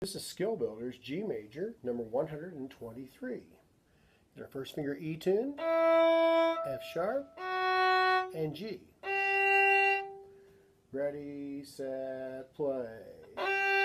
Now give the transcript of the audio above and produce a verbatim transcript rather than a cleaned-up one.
This is Skill Builder's G major, number one hundred twenty-three. Our first finger E tune, F sharp, and G. Ready, set, play.